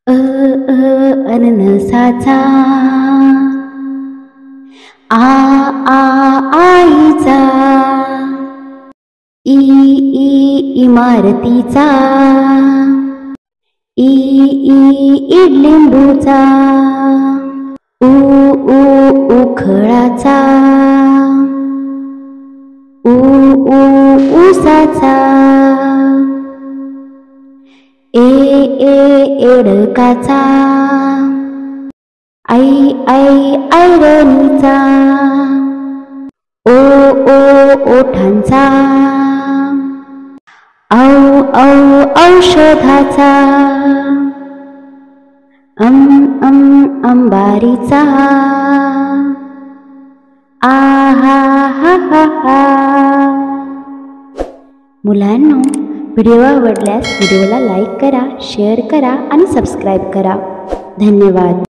अननसाचा, आ आईचा, ई इमारतीचा, इडलिंबूचा, उखळाचा, ऊसाचा, एडकाचा, ऐरणीचा, ओठांचा, औषधाचा, अंबारीचा, आहा हा हा हा. मुलांनो, व्हिडिओ आवडल्यास व्हिडिओला लाईक करा, शेअर करा आणि सबस्क्राईब करा. धन्यवाद.